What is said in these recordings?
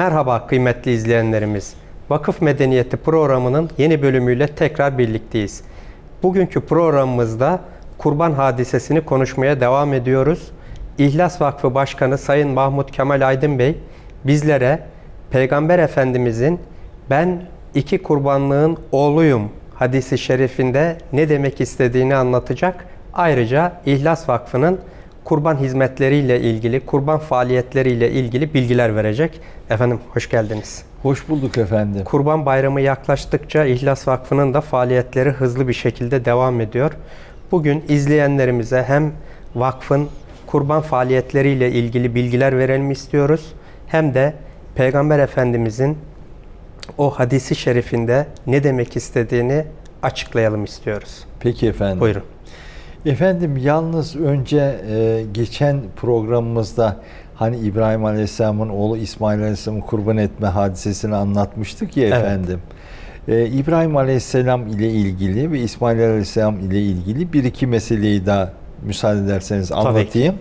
Merhaba kıymetli izleyenlerimiz. Vakıf Medeniyeti programının yeni bölümüyle tekrar birlikteyiz. Bugünkü programımızda kurban hadisesini konuşmaya devam ediyoruz. İhlas Vakfı Başkanı Sayın Mahmut Kemal Aydın Bey bizlere Peygamber Efendimizin "Ben iki kurbanlığın oğluyum" hadisi şerifinde ne demek istediğini anlatacak. Ayrıca İhlas Vakfı'nın kurban hizmetleriyle ilgili, kurban faaliyetleriyle ilgili bilgiler verecek. Efendim hoş geldiniz. Hoş bulduk efendim. Kurban Bayramı yaklaştıkça İhlas Vakfı'nın da faaliyetleri hızlı bir şekilde devam ediyor. Bugün izleyenlerimize hem vakfın kurban faaliyetleriyle ilgili bilgiler verelim istiyoruz, hem de Peygamber Efendimizin o hadisi şerifinde ne demek istediğini açıklayalım istiyoruz. Peki efendim. Buyurun. Efendim yalnız önce geçen programımızda hani İbrahim Aleyhisselam'ın oğlu İsmail Aleyhisselam'ı kurban etme hadisesini anlatmıştık ya efendim. İbrahim Aleyhisselam ile ilgili ve İsmail Aleyhisselam ile ilgili bir iki meseleyi daha müsaade ederseniz anlatayım.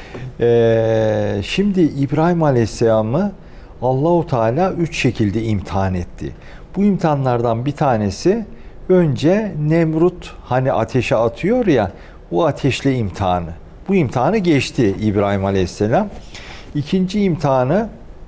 Şimdi İbrahim Aleyhisselam'ı Allahu Teala 3 şekilde imtihan etti. Bu imtihanlardan bir tanesi, önce Nemrut hani ateşe atıyor ya, o ateşle imtihanı. Bu imtihanı geçti İbrahim Aleyhisselam. İkinci imtihanı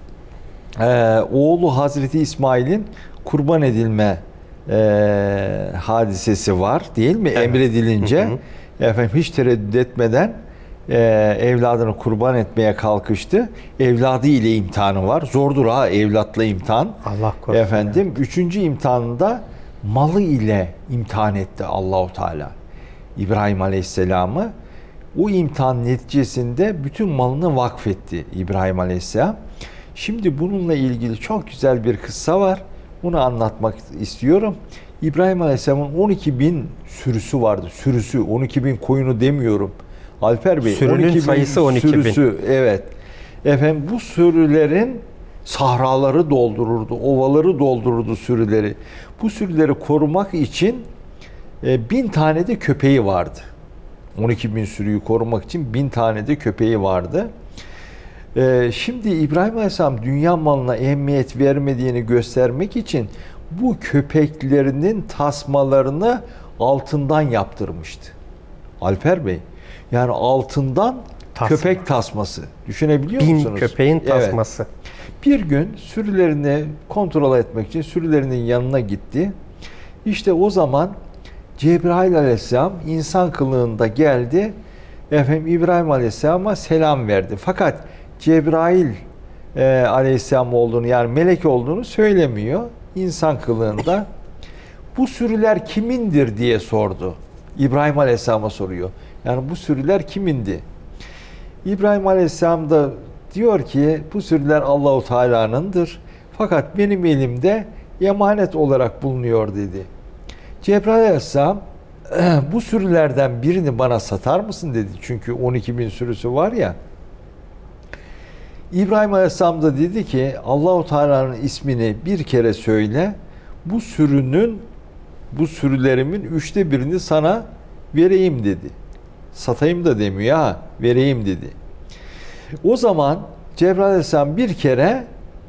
oğlu Hazreti İsmail'in kurban edilme hadisesi var değil mi? Evet. Emredilince efendim hiç tereddüt etmeden evladını kurban etmeye kalkıştı. Evladı ile imtihanı var. Zordur ha evlatla imtihan. Allah korusun. Efendim Evet. Üçüncü imtihanında malı ile imtihan etti Allahu Teala İbrahim Aleyhisselam'ı. O imtihan neticesinde bütün malını vakfetti İbrahim Aleyhisselam. Şimdi bununla ilgili çok güzel bir kıssa var. Bunu anlatmak istiyorum. İbrahim Aleyhisselam'ın 12.000 sürüsü vardı. Sürüsü, 12.000 koyunu demiyorum. Alper Bey, sürünün sayısı 12.000. Sürüsü, evet. Efendim bu sürülerin sahraları doldururdu, ovaları doldururdu sürüleri. Bu sürüleri korumak için 1000 tane de köpeği vardı. 12.000 sürüyü korumak için 1000 tane de köpeği vardı. Şimdi İbrahim Aleyhisselam dünya malına ehemmiyet vermediğini göstermek için bu köpeklerinin tasmalarını altından yaptırmıştı. Alper Bey, yani altından köpek tasması. Düşünebiliyor musunuz? 1000 köpeğin tasması. Evet. Bir gün sürülerini kontrol etmek için sürülerinin yanına gitti. İşte o zaman Cebrail Aleyhisselam insan kılığında geldi. Efendim İbrahim Aleyhisselam'a selam verdi. Fakat Cebrail Aleyhisselam olduğunu, yani melek olduğunu söylemiyor. İnsan kılığında. Bu sürüler kimindir diye sordu. İbrahim Aleyhisselam'a soruyor. Yani bu sürüler kimindi? İbrahim Aleyhisselam da diyor ki bu sürüler Allahu Teala'nındır. Fakat benim elimde emanet olarak bulunuyor dedi. Cebrail Aleyhisselam bu sürülerden birini bana satar mısın dedi. Çünkü 12.000 sürüsü var ya. İbrahim Aleyhisselam da dedi ki Allahu Teala'nın ismini bir kere söyle. Bu sürülerimin 1/3'ünü sana vereyim dedi. Satayım da demiyor ha, vereyim dedi. O zaman Cebrail Aleyhisselam bir kere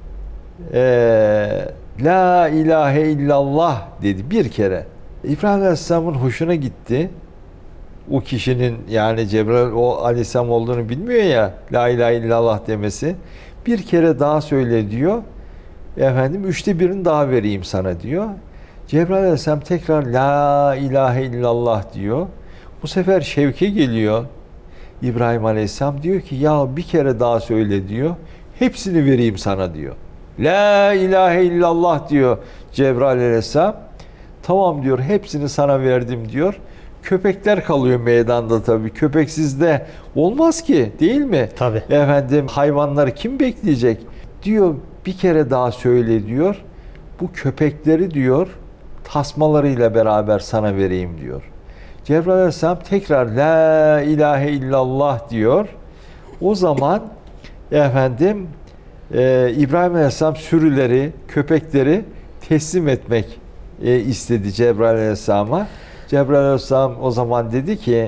La ilahe illallah dedi bir kere. İbrahim Aleyhisselam'ın hoşuna gitti. O kişinin, yani Cebrail o Aleyhisselam olduğunu bilmiyor ya, La ilahe illallah demesi. Bir kere daha söyle diyor. Efendim 1/3'ünü daha vereyim sana diyor. Cebrail Aleyhisselam tekrar La ilahe illallah diyor. Bu sefer şevke geliyor. İbrahim Aleyhisselam diyor ki ya bir kere daha söyle diyor. Hepsini vereyim sana diyor. La ilahe illallah diyor Cebrail Aleyhisselam. Tamam diyor, hepsini sana verdim diyor. Köpekler kalıyor meydanda tabii. Köpeksiz de olmaz ki, değil mi? Tabii. Efendim hayvanları kim bekleyecek? Diyor bir kere daha söyle diyor. Bu köpekleri diyor tasmalarıyla beraber sana vereyim diyor. Cebrail Aleyhisselam tekrar La ilahe illallah diyor. O zaman efendim İbrahim Aleyhisselam sürüleri, köpekleri teslim etmek istedi Cebrail Aleyhisselam'a. Cebrail Aleyhisselam o zaman dedi ki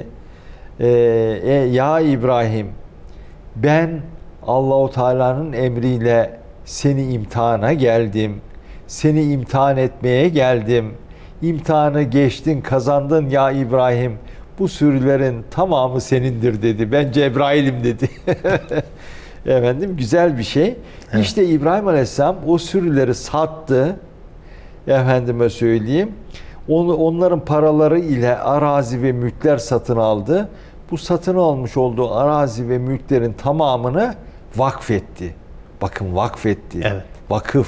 ya İbrahim, ben Allahu Teala'nın emriyle seni imtihana geldim. Seni imtihan etmeye geldim. İmtihanı geçtin, kazandın ya İbrahim. Bu sürülerin tamamı senindir dedi. Ben Cebrail'im dedi. Efendim güzel bir şey. Evet. İşte İbrahim Aleyhisselam o sürüleri sattı. Efendime söyleyeyim. Onların paraları ile arazi ve mülkler satın aldı. Bu satın almış olduğu arazi ve mülklerin tamamını vakfetti. Bakın vakfetti. Evet. Vakıf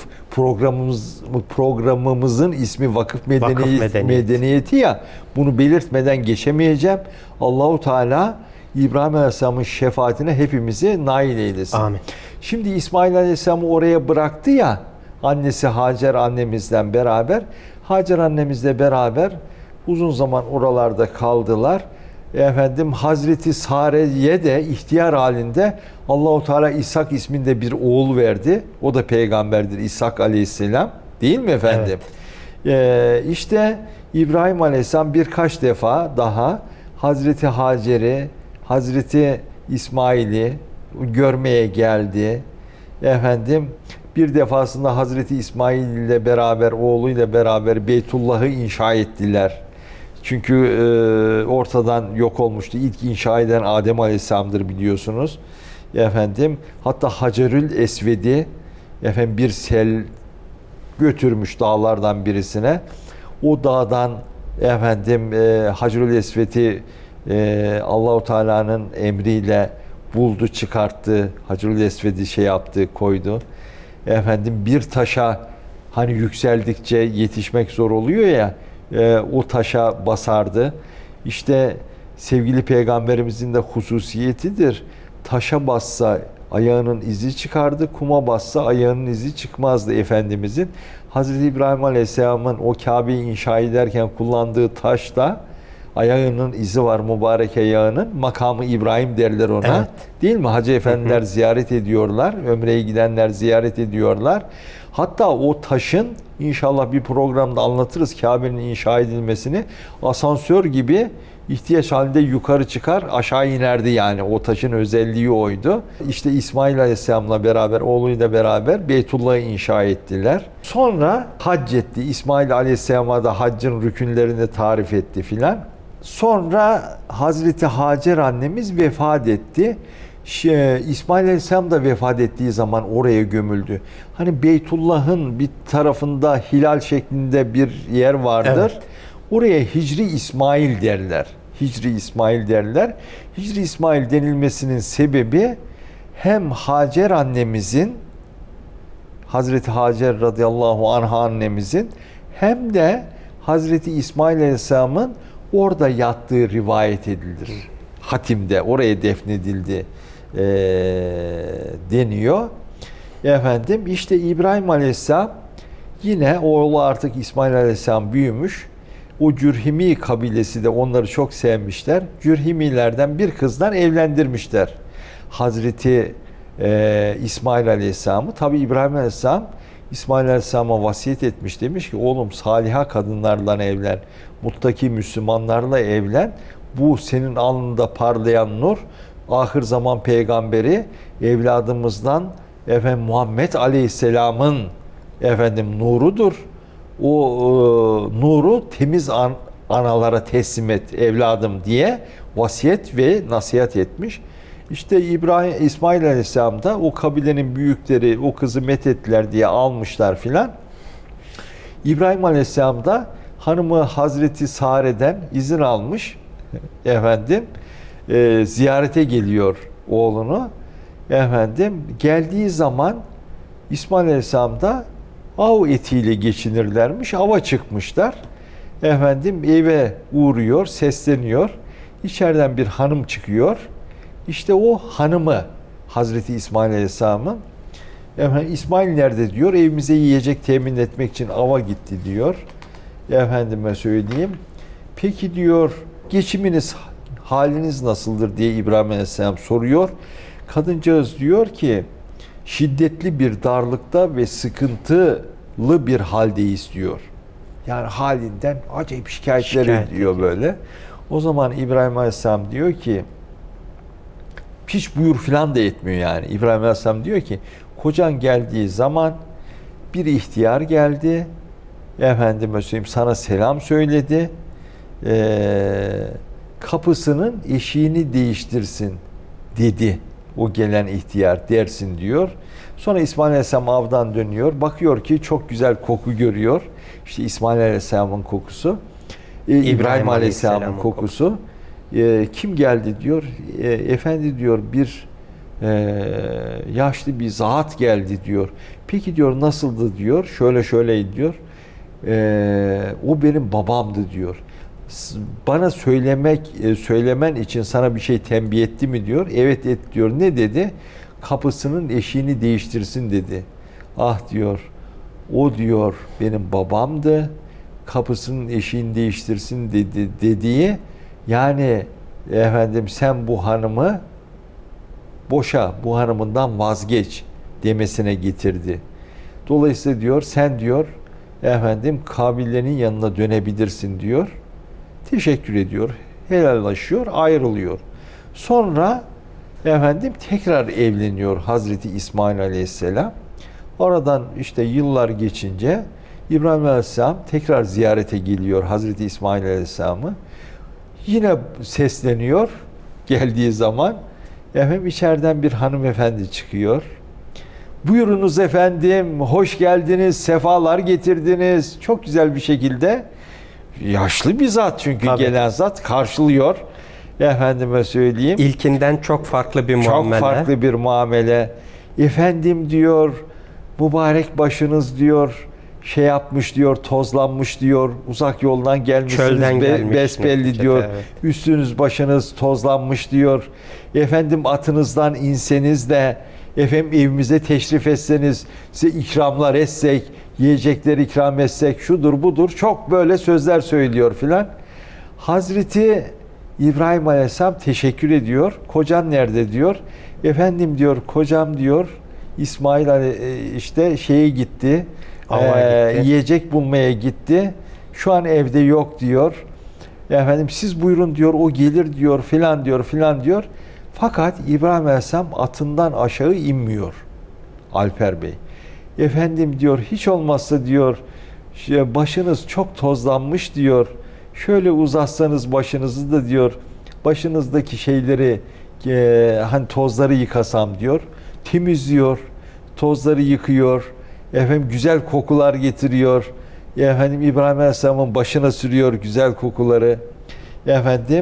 programımızın ismi Vakıf Medeniyeti. Medeniyeti ya. Bunu belirtmeden geçemeyeceğim. Allahu Teala İbrahim Aleyhisselam'ın şefaatine hepimizi nail eylesin. Amin. Şimdi İsmail Aleyhisselam'ı oraya bıraktı ya, annesi Hacer annemizle beraber. Hacer annemizle beraber uzun zaman oralarda kaldılar. Efendim Hazreti Sare'ye de ihtiyar halinde Allahu Teala İshak isminde bir oğul verdi. O da peygamberdir İshak Aleyhisselam. Değil mi efendim? Evet. İşte İbrahim Aleyhisselam birkaç defa daha Hazreti Hacer'i, Hazreti İsmail'i görmeye geldi. Efendim bir defasında Hazreti İsmail ile beraber, oğluyla beraber Beytullah'ı inşa ettiler. Çünkü ortadan yok olmuştu. İlk inşa eden Adem Aleyhisselam'dır biliyorsunuz. Efendim hatta Hacerül Esved'i bir sel götürmüş dağlardan birisine. O dağdan Hacerül Esved'i Allahu Teala'nın emriyle buldu, çıkarttı. Hacerül Esved'i yaptı, koydu. Bir taşa hani yükseldikçe yetişmek zor oluyor ya, o taşa basardı. İşte sevgili peygamberimizin de hususiyetidir. Taşa bassa ayağının izi çıkardı, kuma bassa ayağının izi çıkmazdı Efendimizin. Hazreti İbrahim Aleyhisselam'ın o Kabe'yi inşa ederken kullandığı taşta ayağının izi var, mübarek ayağının. Makamı İbrahim derler ona. Evet. Değil mi? Hacı efendiler ziyaret ediyorlar. Ömre'ye gidenler ziyaret ediyorlar. Hatta o taşın, inşallah bir programda anlatırız Kabe'nin inşa edilmesini, asansör gibi ihtiyaç halinde yukarı çıkar, aşağı inerdi yani. O taşın özelliği oydu. İşte İsmail Aleyhisselam'la beraber, oğluyla beraber Beytullah'ı inşa ettiler. Sonra hac etti. İsmail Aleyhisselam'a da haccın rükünlerini tarif etti filan. Sonra Hazreti Hacer annemiz vefat etti. İsmail Aleyhisselam da vefat ettiği zaman oraya gömüldü. Hani Beytullah'ın bir tarafında hilal şeklinde bir yer vardır. Evet. Oraya Hicri İsmail derler. Hicri İsmail derler. Hicri İsmail denilmesinin sebebi hem Hacer annemizin, Hazreti Hacer radıyallahu anha annemizin, hem de Hazreti İsmail Aleyhisselam'ın orada yattığı rivayet edilir. Hatim'de oraya defnedildi deniyor. İşte İbrahim Aleyhisselam yine oğlu artık İsmail Aleyhisselam büyümüş. O Cürhimi kabilesi de onları çok sevmişler. Cürhimilerden bir kızdan evlendirmişler Hazreti İsmail Aleyhisselam'ı. Tabi İbrahim Aleyhisselam İsmail Aleyhisselam'a vasiyet etmiş, demiş ki oğlum saliha kadınlarla evlen, muttaki Müslümanlarla evlen. Bu senin alnında parlayan nur, ahir zaman peygamberi evladımızdan Muhammed Aleyhisselam'ın nurudur. O nuru temiz analara teslim et evladım diye vasiyet ve nasihat etmiş. İşte İsmail Aleyhisselam da o kabilenin büyükleri o kızı methettiler diye almışlar filan. İbrahim Aleyhisselam da hanımı Hazreti Sare'den izin almış. Ziyarete geliyor oğlunu. Geldiği zaman İsmail Aleyhisselam da av etiyle geçinirlermiş. Ava çıkmışlar. Eve uğruyor, sesleniyor. İçeriden bir hanım çıkıyor. İşte o hanımı Hazreti İsmail Aleyhisselam'ın, İsmail nerede diyor, evimize yiyecek temin etmek için ava gitti diyor. Efendime söyleyeyim. Peki diyor, geçiminiz, haliniz nasıldır diye İbrahim Aleyhisselam soruyor. Kadıncağız diyor ki, şiddetli bir darlıkta ve sıkıntılı bir haldeyiz diyor. Yani halinden acayip şikayetler ediyor böyle. O zaman İbrahim Aleyhisselam diyor ki, hiç buyur filan da etmiyor yani. İbrahim Aleyhisselam diyor ki, Kocan geldiği zaman bir ihtiyar geldi. Efendime söyleyeyim sana selam söyledi. Kapısının eşiğini değiştirsin dedi. O gelen ihtiyar dersin diyor. Sonra İsmail Aleyhisselam avdan dönüyor. Bakıyor ki çok güzel koku görüyor. İşte İsmail Aleyhisselam'ın kokusu. İbrahim Aleyhisselam'ın kokusu. Kim geldi diyor. Efendi diyor bir yaşlı bir zat geldi diyor. Peki diyor nasıldı diyor. Şöyle şöyleydi diyor. O benim babamdı diyor. Bana söylemen için sana bir şey tembih etti mi diyor. Evet et diyor. Ne dedi? Kapısının eşiğini değiştirsin dedi. Ah diyor. O diyor benim babamdı. Kapısının eşiğini değiştirsin dediği yani efendim sen bu hanımı boşa, bu hanımından vazgeç demesine getirdi. Dolayısıyla diyor sen diyor efendim Kabil'lerin yanına dönebilirsin diyor. Teşekkür ediyor. Helallaşıyor, ayrılıyor. Sonra efendim tekrar evleniyor Hazreti İsmail Aleyhisselam. Oradan işte yıllar geçince İbrahim Aleyhisselam tekrar ziyarete geliyor Hazreti İsmail Aleyhisselam'ı. Yine sesleniyor geldiği zaman. Efendim içeriden bir hanımefendi çıkıyor. Buyurunuz efendim, hoş geldiniz, sefalar getirdiniz. Çok güzel bir şekilde yaşlı bir zat çünkü Tabii. gelen zat karşılıyor. Efendime söyleyeyim. İlkinden çok farklı bir Çok muamele. farklı bir muamele. Efendim diyor, mübarek başınız diyor, şey yapmış diyor, tozlanmış diyor, uzak yoldan gelmişsiniz, Çölden gelmiş besbelli neticede, diyor. evet. Üstünüz başınız tozlanmış diyor. Efendim atınızdan inseniz de efendim evimize teşrif etseniz, size ikramlar etsek, yiyecekler ikram etsek, şudur budur. Çok böyle sözler söylüyor filan. Hazreti İbrahim Aleyhisselam teşekkür ediyor. Kocan nerede diyor. Efendim diyor, kocam diyor İsmail işte şeye gitti. Gitti. Yiyecek bulmaya gitti. Şu an evde yok diyor. Efendim siz buyurun diyor, o gelir diyor filan diyor filan diyor. Fakat İbrahim Aleyhisselam atından aşağı inmiyor. Alper Bey. Efendim diyor hiç olmazsa diyor başınız çok tozlanmış diyor. Şöyle uzatsanız başınızı da diyor. Başınızdaki şeyleri hani tozları yıkasam diyor. Temizliyor. Tozları yıkıyor. Efendim güzel kokular getiriyor. Efendim İbrahim Aleyhisselam'ın başına sürüyor güzel kokuları. Efendim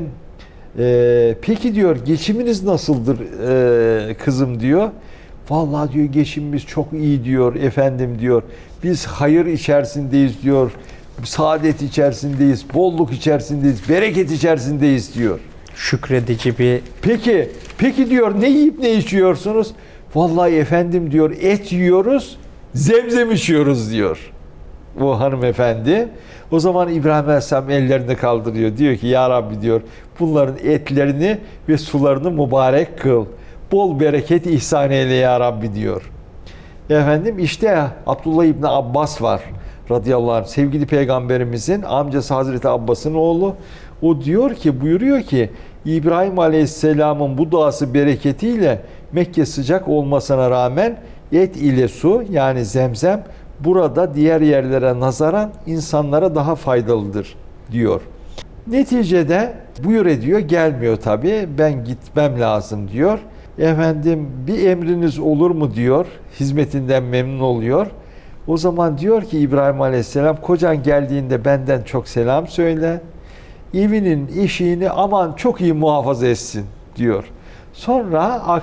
peki diyor geçiminiz nasıldır kızım diyor. Vallahi diyor geçimimiz çok iyi diyor efendim diyor. Biz hayır içerisindeyiz diyor. Saadet içerisindeyiz, bolluk içerisindeyiz, bereket içerisindeyiz diyor. Şükredici bir Peki diyor ne yiyip ne içiyorsunuz? Vallahi efendim diyor et yiyoruz, zemzem içiyoruz diyor. Bu hanımefendi. O zaman İbrahim Aleyhisselam ellerini kaldırıyor. Diyor ki ya Rabbi diyor bunların etlerini ve sularını mübarek kıl. Bol bereket ihsan eyle ya Rabbi diyor. Efendim işte Abdullah İbni Abbas var radıyallahu anh. Sevgili Peygamberimizin amcası Hazreti Abbas'ın oğlu. O diyor ki buyuruyor ki İbrahim Aleyhisselam'ın bu duası bereketiyle Mekke sıcak olmasına rağmen et ile su yani zemzem burada diğer yerlere nazaran insanlara daha faydalıdır diyor. Neticede buyur ediyor gelmiyor tabii ben gitmem lazım diyor. Efendim bir emriniz olur mu diyor. Hizmetinden memnun oluyor. O zaman diyor ki İbrahim Aleyhisselam kocan geldiğinde benden çok selam söyle. Evinin eşiğini aman çok iyi muhafaza etsin diyor. Sonra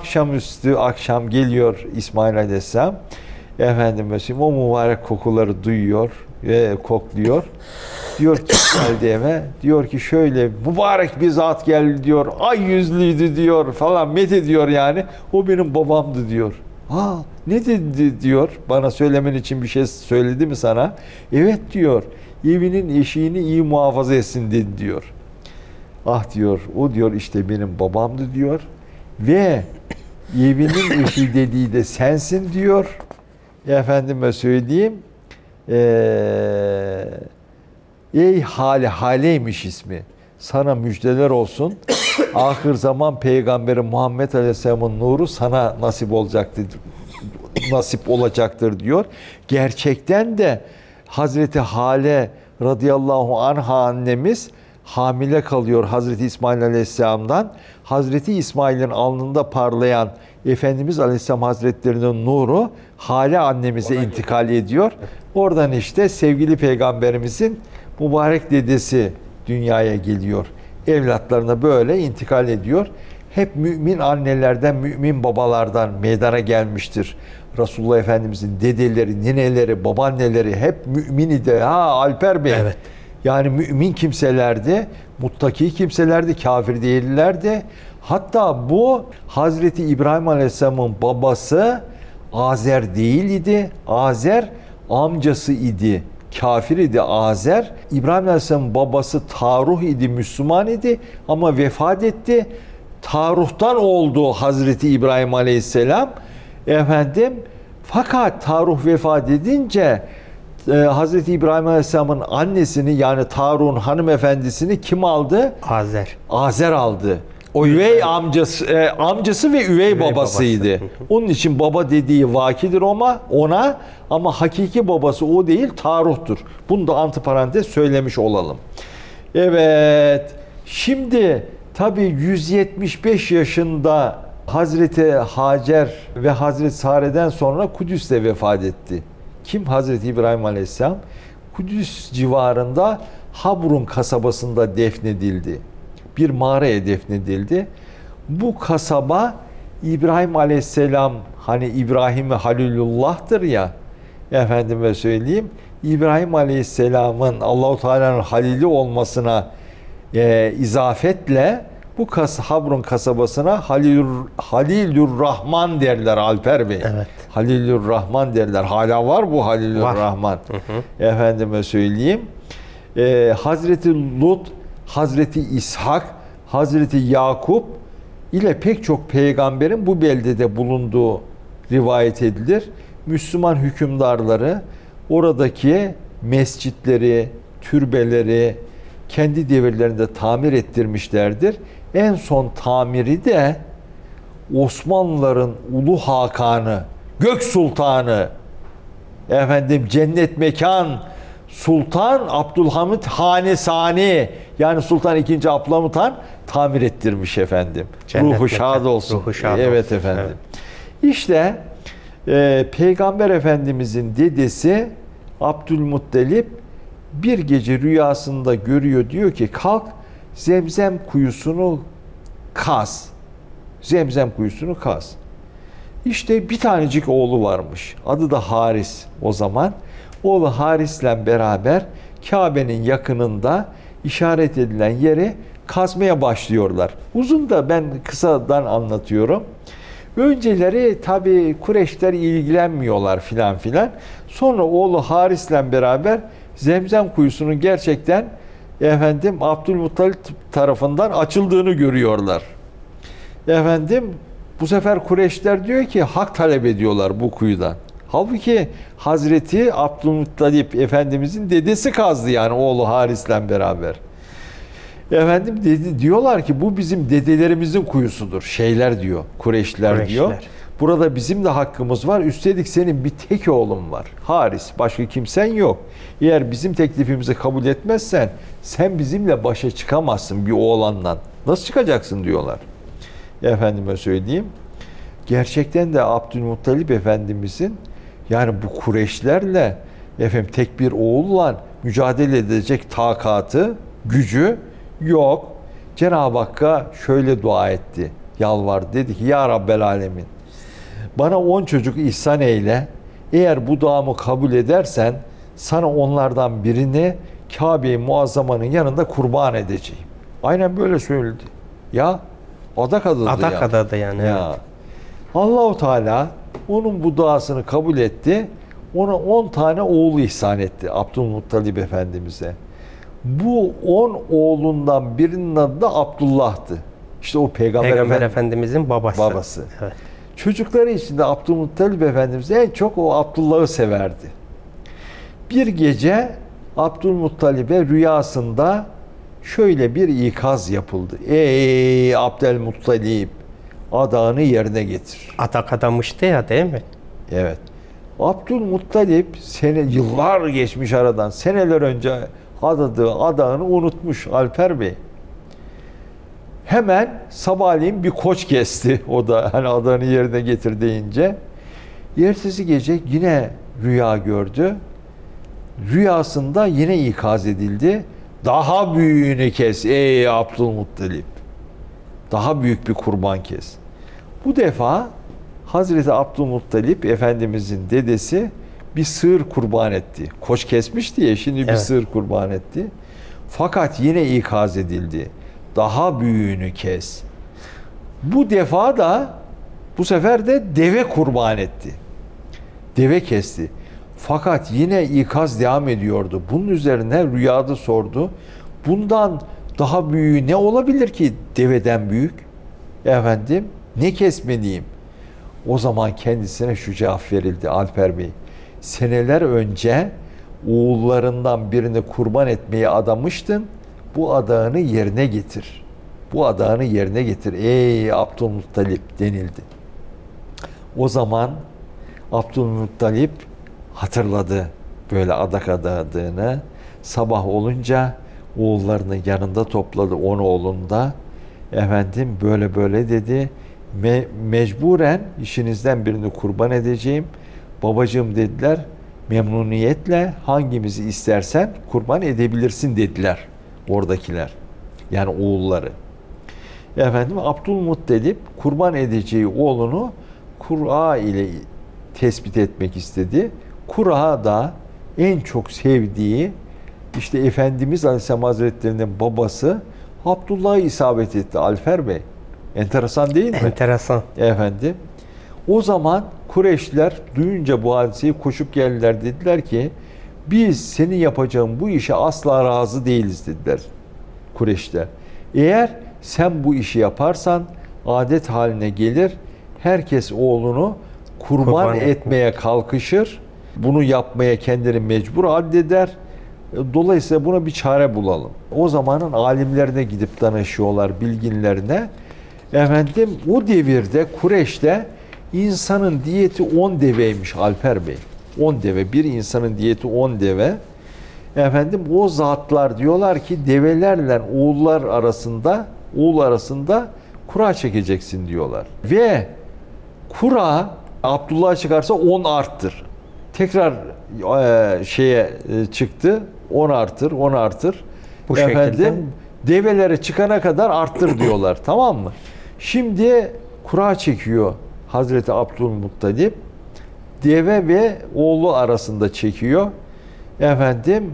akşam geliyor İsmail Aleyhisselam. Efendim mesela o mübarek kokuları duyuyor ve kokluyor. Diyor ki geldi eve. Diyor ki şöyle mübarek bir zat geldi diyor. Ay yüzlüydü diyor falan met ediyor yani. O benim babamdı diyor. Ha ne dedi diyor. Bana söylemen için bir şey söyledi mi sana? Evet diyor. Evinin eşiğini iyi muhafaza etsin dedi diyor. Ah diyor o diyor işte benim babamdı diyor. Ve evinin eşiği dediği de sensin diyor. Efendime söyleyeyim. Ey Haleymiş ismi. Sana müjdeler olsun. ahir zaman peygamberi Muhammed Aleyhisselam'ın nuru sana nasip olacaktır diyor. Gerçekten de Hazreti Hale radıyallahu anha annemiz hamile kalıyor Hazreti İsmail Aleyhisselam'dan. Hazreti İsmail'in alnında parlayan Efendimiz Aleyhisselam Hazretleri'nin nuru Hale annemize intikal ediyor. Oradan işte sevgili peygamberimizin mübarek dedesi dünyaya geliyor. Evlatlarına böyle intikal ediyor. Hep mümin annelerden, mümin babalardan meydana gelmiştir. Resulullah Efendimizin dedeleri, nineleri, babaanneleri hep mümin idi. Ha Alper Bey. Evet. Yani mümin kimselerdi, muttaki kimselerdi, kafir değillerdi. Hatta bu Hazreti İbrahim Aleyhisselam'ın babası Azer değil idi. Azer amcası idi. Kafir idi Azer. İbrahim Aleyhisselam'ın babası Taruh idi, Müslüman idi ama vefat etti. Taruh'tan oldu Hazreti İbrahim Aleyhisselam. Fakat Taruh vefat edince Hazreti İbrahim Aleyhisselam'ın annesini yani Taruh'un hanımefendisini kim aldı? Azer. Azer aldı. O üvey amcası ve üvey babasıydı. Babası. Onun için baba dediği vakidir ona ama hakiki babası o değil, Taruh'tur. Bunu da antiparantez söylemiş olalım. Evet. Şimdi tabii 175 yaşında Hazreti Hacer ve Hazreti Sare'den sonra Kudüs'te vefat etti. Kim? Hazreti İbrahim Aleyhisselam. Kudüs civarında Habrun kasabasında defnedildi. Bir mağaraya defnedildi. Bu kasaba İbrahim Aleyhisselam hani İbrahim-i Halilullah'tır ya, efendime söyleyeyim, İbrahim Aleyhisselam'ın Allahu Teala'nın halili olmasına izafetle bu Habrun kasabasına Halilur Rahman derler Alper Bey. Evet. Halilur Rahman derler. Hala var bu Halilur Rahman. Efendime söyleyeyim. Hazreti Lut, Hazreti İshak, Hazreti Yakup ile pek çok peygamberin bu beldede bulunduğu rivayet edilir. Müslüman hükümdarları oradaki mescitleri, türbeleri kendi devirlerinde tamir ettirmişlerdir. En son tamiri de Osmanlıların Ulu Hakanı, Gök Sultanı, cennet mekan Sultan Abdülhamit Hanesani yani Sultan II. Abdülhamit Han tamir ettirmiş efendim. Cennet Ruhu şad mekan. olsun. Ruhu şad evet olsun. efendim. Evet. İşte Peygamber Efendimizin dedesi Abdülmuttalip bir gece rüyasında görüyor, diyor ki kalk Zemzem kuyusunu kaz. Zemzem kuyusunu kaz. İşte bir tanecik oğlu varmış. Adı da Haris o zaman. Oğlu Haris'le beraber Kabe'nin yakınında işaret edilen yeri kazmaya başlıyorlar. Uzun da ben kısadan anlatıyorum. Önceleri tabii Kureyşler ilgilenmiyorlar filan filan. Sonra oğlu Haris'le beraber Zemzem kuyusunun gerçekten Abdülmuttalip tarafından açıldığını görüyorlar. Bu sefer Kureyşler diyor ki hak talep ediyorlar bu kuyudan. Halbuki Hazreti Abdülmuttalip Efendimizin dedesi kazdı yani oğlu Haris'le beraber. Diyorlar ki bu bizim dedelerimizin kuyusudur. Kureyşler diyor. Burada bizim de hakkımız var. Üstelik senin bir tek oğlun var. Haris. Başka kimsen yok. Eğer bizim teklifimizi kabul etmezsen sen bizimle başa çıkamazsın bir oğlanla. Nasıl çıkacaksın diyorlar. Efendime söyleyeyim. Gerçekten de Abdülmuttalip Efendimizin yani bu Kureyşlerle tek bir oğulla mücadele edecek takatı, gücü yok. Cenab-ı Hakk'a şöyle dua etti. Yalvardı. Dedi ki ya Rabbel Alemin bana 10 çocuk ihsan eyle. Eğer bu duamı kabul edersen sana onlardan birini Kabe-i Muazzama'nın yanında kurban edeceğim. Aynen böyle söyledi. Ya adak adadı Adak adadı yani. Ya. Evet. Allah-u Teala onun bu duasını kabul etti. Ona 10 tane oğlu ihsan etti Abdülmuttalip Efendimiz'e. Bu 10 oğlundan birinin adı da Abdullah'tı. İşte o Peygamber Efendimizin babası. Evet. Çocukları içinde Abdülmuttalip Efendimiz en çok o Abdullah'ı severdi. Bir gece Abdülmuttalip'e rüyasında şöyle bir ikaz yapıldı. Ey Abdülmuttalip, adağını yerine getir. Adak adamıştı ya, değil mi? Evet. Abdülmuttalip yıllar geçmiş aradan, seneler önce adadığı adağını unutmuş Alper Bey. Hemen sabahleyin bir koç kesti. O da hani adağını yerine getir deyince. Ertesi gece yine rüya gördü. Rüyasında yine ikaz edildi. Daha büyüğünü kes ey Abdülmuttalip. Daha büyük bir kurban kes. Bu defa Hazreti Abdülmuttalip Efendimizin dedesi bir sığır kurban etti. Koç kesmiş diye şimdi bir sığır kurban etti. Fakat yine ikaz edildi. Daha büyüğünü kes. Bu defa da bu sefer de deve kurban etti. Deve kesti. Fakat yine ikaz devam ediyordu. Bunun üzerine rüyada sordu. Bundan daha büyüğü ne olabilir ki deveden büyük? Efendim, ne kesmeliyim? O zaman kendisine şu cevap verildi Alper Bey. Seneler önce oğullarından birini kurban etmeye adamıştın. Bu adağını yerine getir. Bu adağını yerine getir ey Abdülmuttalip denildi. O zaman Abdülmuttalip hatırladı böyle adak adadığını. Sabah olunca oğullarını yanında topladı, 10 oğlunu da. Efendim böyle böyle dedi. Mecburen işinizden birini kurban edeceğim. Babacığım dediler, memnuniyetle hangimizi istersen kurban edebilirsin dediler oradakiler. Yani oğulları. Efendim Abdülmuttalip kurban edeceği oğlunu Kur'a ile tespit etmek istedi. Kur'a da en çok sevdiği işte Efendimiz Aleyhisselam Hazretleri'nin babası Abdullah'a isabet etti Alper Bey. Enteresan değil mi? Enteresan. Efendim. O zaman Kureyşliler duyunca bu hadiseyi koşup geldiler, dediler ki biz senin yapacağın bu işe asla razı değiliz dediler Kureyşliler. Eğer sen bu işi yaparsan adet haline gelir, herkes oğlunu kurban etmeye kalkışır, bunu yapmaya kendini mecbur addeder. Dolayısıyla buna bir çare bulalım. O zamanın alimlerine gidip danışıyorlar, bilginlerine. Efendim o devirde Kureyş'te insanın diyeti 10 deveymiş Alper Bey. 10 deve. Bir insanın diyeti 10 deve. Efendim o zatlar diyorlar ki develerle oğul arasında kura çekeceksin diyorlar. Ve kura Abdullah çıkarsa 10 arttır. Tekrar çıktı. 10 arttır, 10 arttır. Bu efendim şekilde develere çıkana kadar arttır diyorlar. Tamam mı? Şimdi kura çekiyor Hazreti Abdülmuttalip. Deve ve oğlu arasında çekiyor. Efendim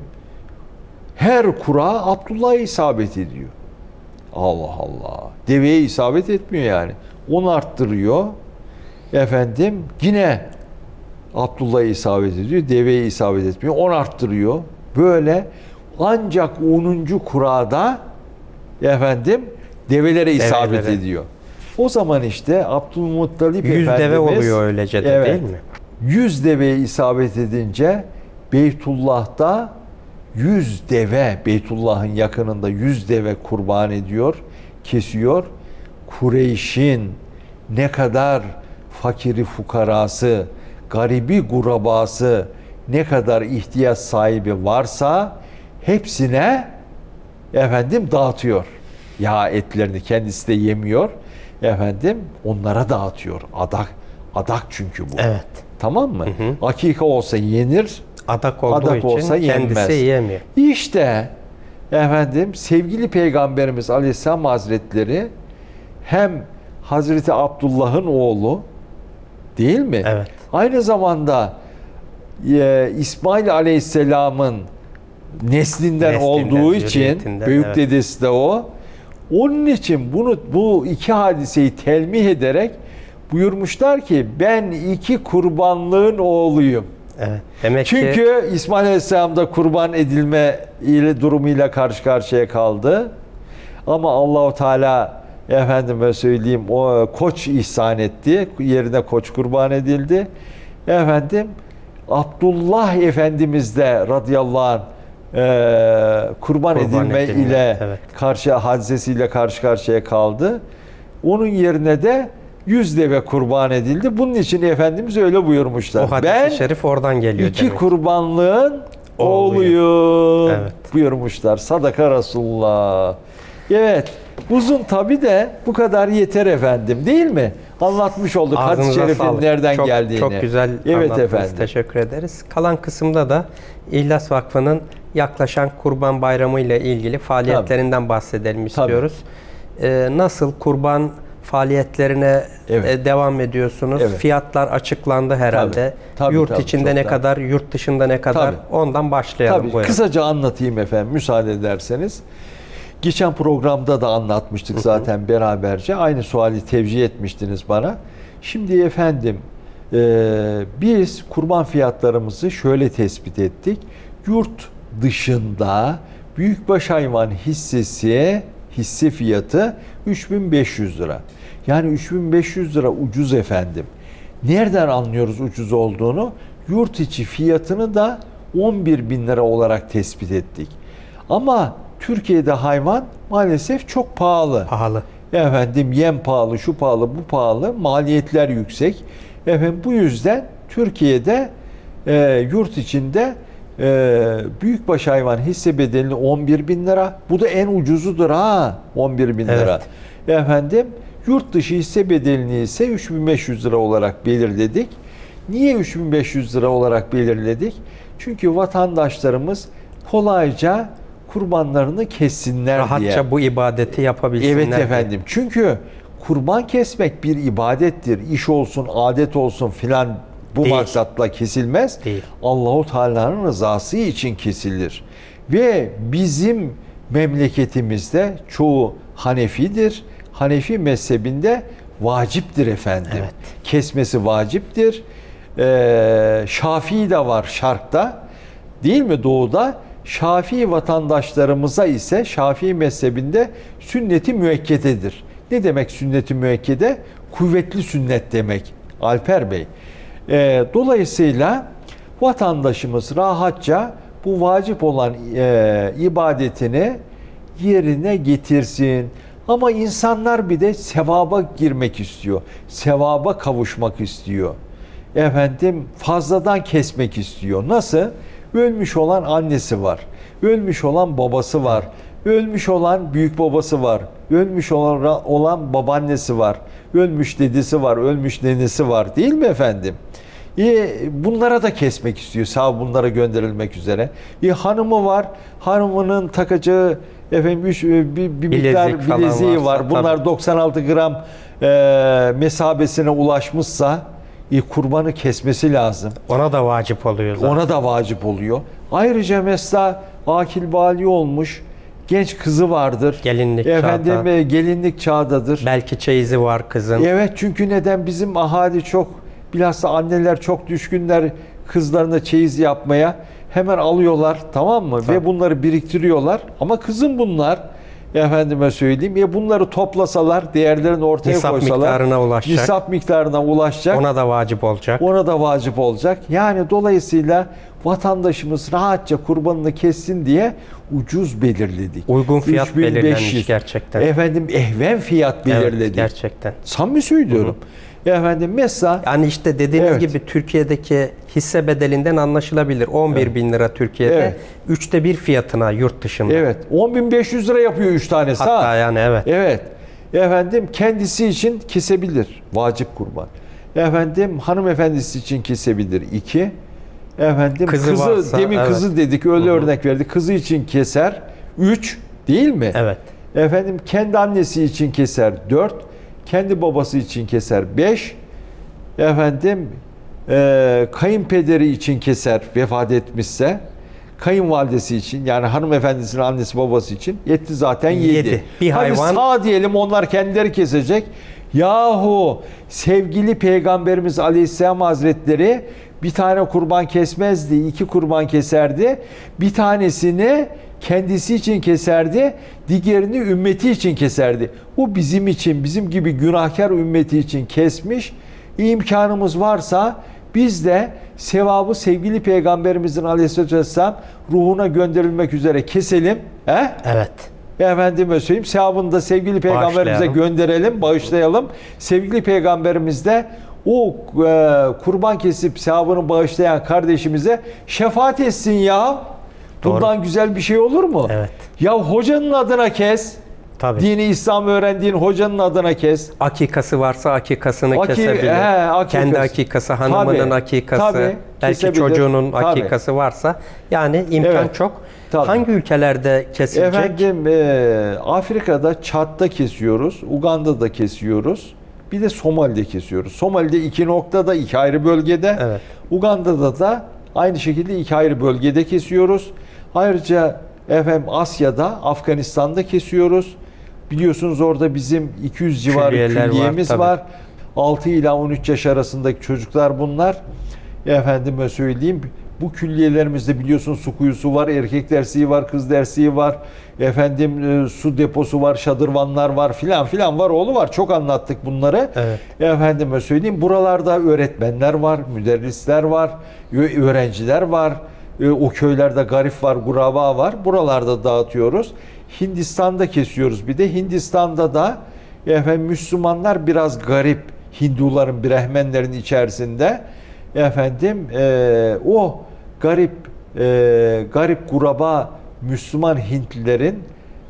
her kura Abdullah'a isabet ediyor. Allah Allah. Deveye isabet etmiyor yani. 10 arttırıyor. Efendim yine Abdullah'a isabet ediyor. Deveye isabet etmiyor. 10 arttırıyor. Böyle ancak 10. kurada efendim develere isabet ediyor. O zaman işte Abdülmuttalip 100 Efendimiz deve oluyor öylece de, değil mi? 100 deveye isabet edince Beytullah'ta 100 deve, Beytullah'ın yakınında 100 deve kurban ediyor, kesiyor. Kureyş'in ne kadar fakiri fukarası, garibi gurabası, ne kadar ihtiyaç sahibi varsa hepsine efendim dağıtıyor. Ya etlerini kendisi de yemiyor. Efendim onlara dağıtıyor. Adak çünkü bu. Evet. Tamam mı? Hı hı. Hakika olsa yenir. Adak olduğu Adak için olsa kendisi yenmez. yiyemiyor. İşte efendim sevgili Peygamberimiz Aleyhisselam Hazretleri hem Hazreti Abdullah'ın oğlu değil mi? Evet. Aynı zamanda İsmail Aleyhisselam'ın neslinden olduğu için büyük dedesi de o. Onun için bu iki hadiseyi telmih ederek buyurmuşlar ki ben iki kurbanlığın oğluyum. Evet. Demek Çünkü İsmail Aleyhisselam da kurban edilme durumuyla karşı karşıya kaldı. Ama Allahu Teala efendime söyleyeyim o koç ihsan etti. Yerine koç kurban edildi. Efendim Abdullah Efendimiz de radıyallahu anh kurban edilme ile evet. hadisesiyle karşı karşıya kaldı. Onun yerine de 100 deve kurban edildi. Bunun için Efendimiz öyle buyurmuşlar. O hadis-i şerif oradan geliyor iki demek. kurbanlığın oğluyum evet. buyurmuşlar. Sadaka Resulullah. Evet. Uzun tabi de bu kadar yeter efendim, değil mi? Anlatmış olduk hadis-i şerifin nereden geldiğini. Çok güzel anlattınız. Efendim. Teşekkür ederiz. Kalan kısımda da İhlas Vakfı'nın yaklaşan Kurban Bayramı ile ilgili faaliyetlerinden bahsedelim istiyoruz. Nasıl kurban faaliyetlerine devam ediyorsunuz? Evet. Fiyatlar açıklandı herhalde. Yurt içinde ne kadar, yurt dışında ne kadar? Ondan başlayalım. Tabii. Kısaca anlatayım efendim, müsaade ederseniz. Geçen programda da anlatmıştık zaten beraberce. Aynı suali tevcih etmiştiniz bana. Şimdi efendim biz kurban fiyatlarımızı şöyle tespit ettik. Yurt dışında büyükbaş hayvan hisse fiyatı 3.500 lira. Yani 3.500 lira ucuz efendim. Nereden anlıyoruz ucuz olduğunu? Yurt içi fiyatını da 11.000 lira olarak tespit ettik. Ama Türkiye'de hayvan maalesef çok pahalı. Efendim yem pahalı, şu pahalı, bu pahalı, maliyetler yüksek. Efendim bu yüzden Türkiye'de yurt içinde büyükbaş hayvan hisse bedelini 11.000 lira. Bu da en ucuzudur ha, 11.000 lira. Evet. Efendim yurt dışı hisse bedelini ise 3.500 lira olarak belirledik. Niye 3.500 lira olarak belirledik? Çünkü vatandaşlarımız kolayca kurbanlarını kessinler rahatça diye. Rahatça bu ibadeti yapabilsinler. Evet efendim. Diye. Çünkü kurban kesmek bir ibadettir. İş olsun, adet olsun filan bu maksatla kesilmez. Allahu Teala'nın rızası için kesilir. Ve bizim memleketimizde çoğu Hanefidir. Hanefi mezhebinde vaciptir efendim. Evet. Kesmesi vaciptir. Şafii de var Şark'ta. Değil mi Doğu'da? Şafii vatandaşlarımıza ise Şafii mezhebinde sünnet-i müekkededir. Ne demek sünnet-i müekkede? Kuvvetli sünnet demek Alper Bey. Dolayısıyla vatandaşımız rahatça bu vacip olan ibadetini yerine getirsin. Ama insanlar bir de sevaba girmek istiyor. Sevaba kavuşmak istiyor. Efendim fazladan kesmek istiyor. Nasıl? Ölmüş olan annesi var. Ölmüş olan babası var. Ölmüş olan büyük babası var. Ölmüş olan babaannesi var. Ölmüş dedesi var. Ölmüş nenesi var. Değil mi efendim? Bunlara da kesmek istiyor. Sağ bunlara gönderilmek üzere. Hanımı var. Hanımının takacağı efendim bir miktar bileziği var. Bunlar tabii. 96 gram mesabesine ulaşmışsa kurbanı kesmesi lazım. Ona da vacip oluyor zaten. Ona da vacip oluyor. Ayrıca mesela akil bali olmuş genç kızı vardır. Gelinlik çağda. Gelinlik çağdadır. Belki çeyizi var kızın. Evet, çünkü neden? Bizim ahali çok, bilhassa anneler çok düşkünler kızlarına çeyiz yapmaya. Hemen alıyorlar, tamam mı? Tabii. Ve bunları biriktiriyorlar. Ama kızım bunlar. Efendime söyleyeyim. Bunları toplasalar, değerlerini ortaya koysalar. Nisap miktarına ulaşacak. Ona da vacip olacak. Ona da vacip olacak. Yani dolayısıyla vatandaşımız rahatça kurbanını kessin diye ucuz belirledik. Uygun fiyat belirlenmiş gerçekten. Efendim ehven fiyat belirledik. Evet, gerçekten. Samimi söylüyorum. Efendim mesela... Yani işte dediğiniz gibi Türkiye'deki hisse bedelinden anlaşılabilir. 11.000 lira Türkiye'de. 3'te 1 fiyatına yurt dışında. Evet. 10.500 lira yapıyor 3 tanesi. Hatta yani evet. Evet. Efendim kendisi için kesebilir. Vacip kurban. Efendim hanımefendisi için kesebilir. 2. Efendim kızı varsa, demin kızı dedik, öyle örnek verdik. Kızı için keser. 3. Değil mi? Evet. Efendim kendi annesi için keser. 4. Kendi babası için keser 5. Efendim kayınpederi için keser vefat etmişse. Kayınvalidesi için, yani hanımefendisinin annesi babası için yetti zaten 7. Bir hayvan. Hadi sağ diyelim, onlar kendileri kesecek. Yahu sevgili Peygamberimiz Aleyhisselam Hazretleri bir tane kurban kesmezdi, 2 kurban keserdi. Bir tanesini kendisi için keserdi, diğerini ümmeti için keserdi. O bizim için, bizim gibi günahkar ümmeti için kesmiş. İmkanımız varsa Biz de sevabı sevgili Peygamberimizin Aleyhisselatü Vesselam ruhuna gönderilmek üzere keselim. He? Evet. Efendime söyleyeyim, sevabını da sevgili Peygamberimize gönderelim, bağışlayalım. Sevgili Peygamberimiz de o kurban kesip sevabını bağışlayan kardeşimize şefaat etsin ya. Bundan Doğru. güzel bir şey olur mu? Evet. Ya hocanın adına kes. Tabii. Dini İslam öğrendiğin hocanın adına kes. Akikası varsa akikasını kesebilir. Kendi akikası, hanımının Tabii, akikası, tabii, belki kesebilir. çocuğunun Tabii. akikası varsa. Yani imkan Evet, çok. tabii. Hangi ülkelerde kesilecek? Efendim Afrika'da Çad'da kesiyoruz, Uganda'da kesiyoruz. Bir de Somali'de kesiyoruz. Somali'de 2 noktada, 2 ayrı bölgede. Evet. Uganda'da da aynı şekilde 2 ayrı bölgede kesiyoruz. Ayrıca efendim Asya'da, Afganistan'da kesiyoruz. Biliyorsunuz orada bizim 200 civarı Külliyeler külliyemiz var, var. 6 ila 13 yaş arasındaki çocuklar bunlar. Efendime söyleyeyim, bu külliyelerimizde biliyorsunuz su kuyusu var, erkek dersiği var, kız dersiği var. Efendim su deposu var, şadırvanlar var, filan filan var, oğlu var. Çok anlattık bunları. Evet. Efendime söyleyeyim, buralarda öğretmenler var, müderrisler var, öğrenciler var. O köylerde garip var, guraba var. Buralarda dağıtıyoruz. Hindistan'da kesiyoruz bir de. Hindistan'da da efendim Müslümanlar biraz garip. Hinduların, Brahmenlerin içerisinde efendim o garip guraba Müslüman Hintlilerin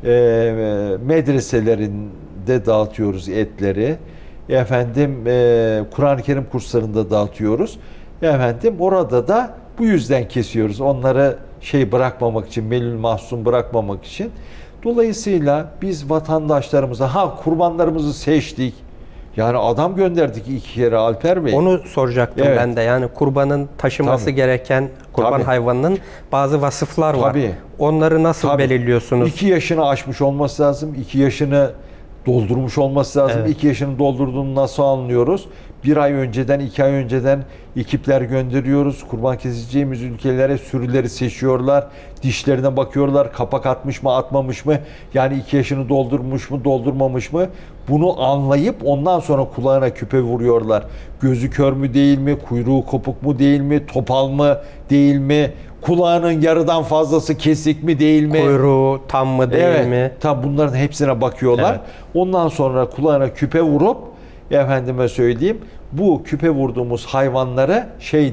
medreselerinde dağıtıyoruz etleri. Efendim Kur'an-ı Kerim kurslarında dağıtıyoruz. Efendim orada da bu yüzden kesiyoruz. Onları bırakmamak için, melül mahzun bırakmamak için. Dolayısıyla biz vatandaşlarımıza kurbanlarımızı seçtik. Yani adam gönderdik 2 kere Alper Bey. Onu soracaktım Evet. ben de. Yani kurbanın taşıması Tabii. gereken kurban Tabii. hayvanının bazı vasıflar var. Tabii. Onları nasıl Tabii. belirliyorsunuz? 2 yaşını aşmış olması lazım. 2 yaşını doldurmuş olması lazım. Evet. 2 yaşını doldurduğunu nasıl anlıyoruz? 1 ay önceden, 2 ay önceden ekipler gönderiyoruz. Kurban keseceğimiz ülkelere sürüleri seçiyorlar. Dişlerine bakıyorlar. Kapak atmış mı, atmamış mı? Yani 2 yaşını doldurmuş mu, doldurmamış mı? Bunu anlayıp ondan sonra kulağına küpe vuruyorlar. Gözü kör mü değil mi? Kuyruğu kopuk mu değil mi? Topal mı değil mi? Kulağının yarıdan fazlası kesik mi değil mi? Kuyruğu tam mı değil mi? Tabi bunların hepsine bakıyorlar. Evet. Ondan sonra kulağına küpe vurup efendime söyleyeyim, bu küpe vurduğumuz hayvanları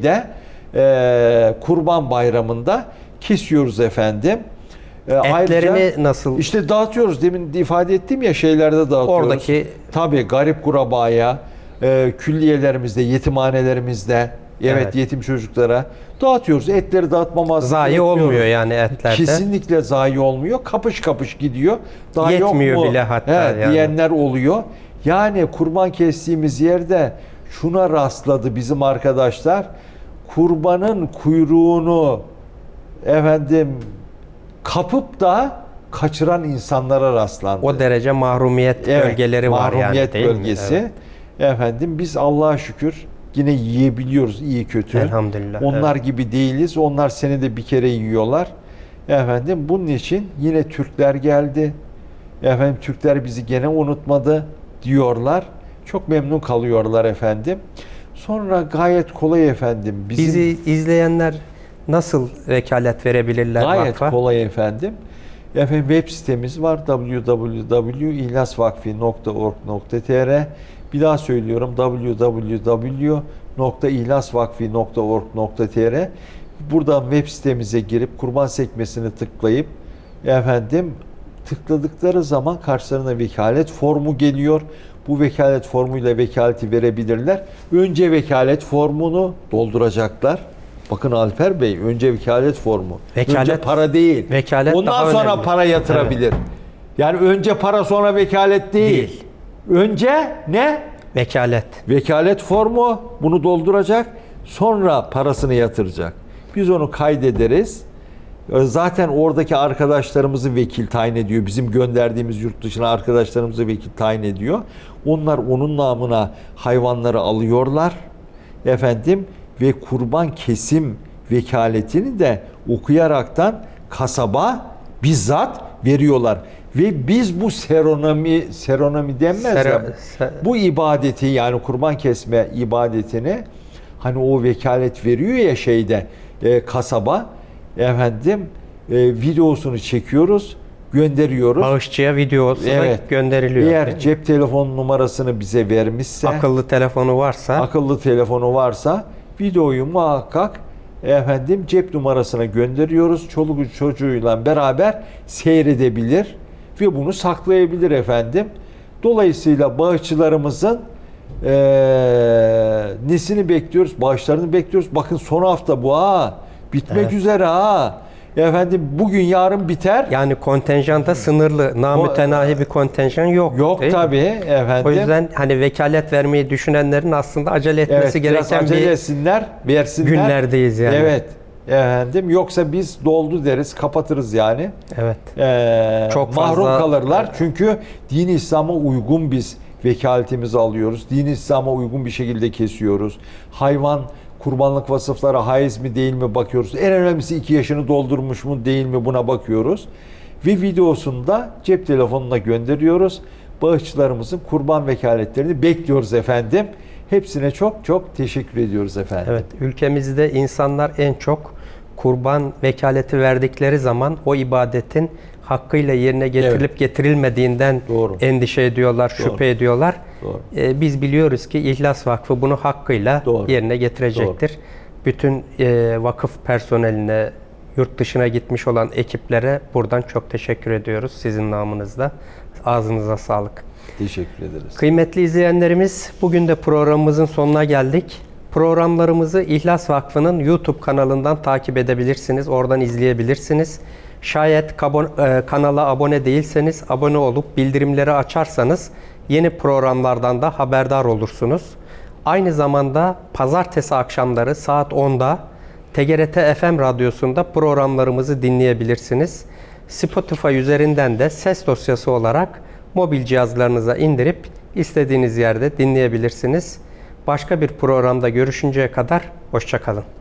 Kurban Bayramı'nda kesiyoruz efendim. Etlerini nasıl? İşte dağıtıyoruz. Demin ifade ettim ya, şeylerde dağıtıyoruz. Oradaki tabii garip kurabaya, külliyelerimizde, yetimhanelerimizde, Evet. yetim çocuklara dağıtıyoruz. Etleri dağıtmamazlık zayi etmiyoruz. olmuyor yani etlerde. Kesinlikle zayi olmuyor. Kapış kapış gidiyor. Daha Yetmiyor yok mu? bile hatta yani. Diyenler oluyor. Yani kurban kestiğimiz yerde şuna rastladı bizim arkadaşlar. Kurbanın kuyruğunu kapıp da kaçıran insanlara rastlandı. O derece mahrumiyet bölgeleri var yani, mahrumiyet değil mi? bölgesi. Biz Allah'a şükür yine yiyebiliyoruz, iyi kötü. Elhamdülillah. Onlar gibi değiliz. Onlar senede bir kere yiyorlar. Bunun için yine Türkler geldi. Türkler bizi gene unutmadı diyorlar. Çok memnun kalıyorlar efendim. Sonra gayet kolay efendim. Bizi izleyenler nasıl vekalet verebilirler gayet vakfa? kolay efendim. Web sitemiz var, www.ihlasvakfi.org.tr. Bir daha söylüyorum, www.ihlasvakfi.org.tr. Buradan web sitemize girip kurban sekmesini tıklayıp tıkladıkları zaman karşılarına vekalet formu geliyor. Bu vekalet formuyla vekaleti verebilirler. Önce vekalet formunu dolduracaklar. Bakın Alper Bey, önce vekalet formu. Önce para değil. Vekalet ondan daha sonra önemli. para yatırabilir. Yani önce para sonra vekalet değil. Önce ne? Vekalet. Vekalet formu, bunu dolduracak. Sonra parasını yatıracak. Biz onu kaydederiz. Zaten oradaki arkadaşlarımızı vekil tayin ediyor. Bizim gönderdiğimiz yurt dışına arkadaşlarımızı vekil tayin ediyor. Onlar onun namına hayvanları alıyorlar. Ve kurban kesim vekaletini de okuyaraktan kasaba bizzat veriyorlar. Ve biz bu seronomi denmez ya. Bu ibadeti, yani kurban kesme ibadetini hani o vekalet veriyor ya şeyde kasaba, efendim videosunu çekiyoruz, gönderiyoruz. Bağışçıya videosu da Evet. gönderiliyor. Eğer cep telefonu numarasını bize vermişse, akıllı telefonu varsa videoyu muhakkak efendim cep numarasına gönderiyoruz. Çoluk çocuğuyla beraber seyredebilir ve bunu saklayabilir efendim. Dolayısıyla bağışçılarımızın nesini bekliyoruz? Bağışlarını bekliyoruz. Bakın son hafta bu ha. Bitmek üzere ha. Efendim bugün yarın biter. Yani kontenjan da sınırlı. Namütenahi bir kontenjan yok. Yok tabii efendim. O yüzden hani vekalet vermeyi düşünenlerin aslında acele etmesi biraz gereken acele bir etsinler, versinler. günlerdeyiz yani. Evet. Efendim yoksa biz doldu deriz, kapatırız yani. Evet. Çok mahrum kalırlar. Çünkü din İslam'a uygun biz vekaletimizi alıyoruz. Din İslam'a uygun bir şekilde kesiyoruz. Hayvan kurbanlık vasıfları haiz mi değil mi bakıyoruz. En önemlisi 2 yaşını doldurmuş mu değil mi buna bakıyoruz. Ve videosunu da cep telefonuna gönderiyoruz. Bağışçılarımızın kurban vekaletlerini bekliyoruz efendim. Hepsine çok çok teşekkür ediyoruz efendim. Evet, ülkemizde insanlar en çok kurban vekaleti verdikleri zaman o ibadetin hakkıyla yerine getirilip getirilmediğinden endişe ediyorlar, şüphe ediyorlar. Doğru. Biz biliyoruz ki İhlas Vakfı bunu hakkıyla yerine getirecektir. Bütün vakıf personeline, yurt dışına gitmiş olan ekiplere buradan çok teşekkür ediyoruz sizin namınızda. Ağzınıza sağlık. Teşekkür ederiz. Kıymetli izleyenlerimiz, bugün de programımızın sonuna geldik. Programlarımızı İhlas Vakfı'nın YouTube kanalından takip edebilirsiniz. Oradan izleyebilirsiniz. Şayet kanala abone değilseniz, abone olup bildirimleri açarsanız yeni programlardan da haberdar olursunuz. Aynı zamanda pazartesi akşamları saat 10'da TGRT FM radyosunda programlarımızı dinleyebilirsiniz. Spotify üzerinden de ses dosyası olarak mobil cihazlarınıza indirip istediğiniz yerde dinleyebilirsiniz. Başka bir programda görüşünceye kadar hoşça kalın.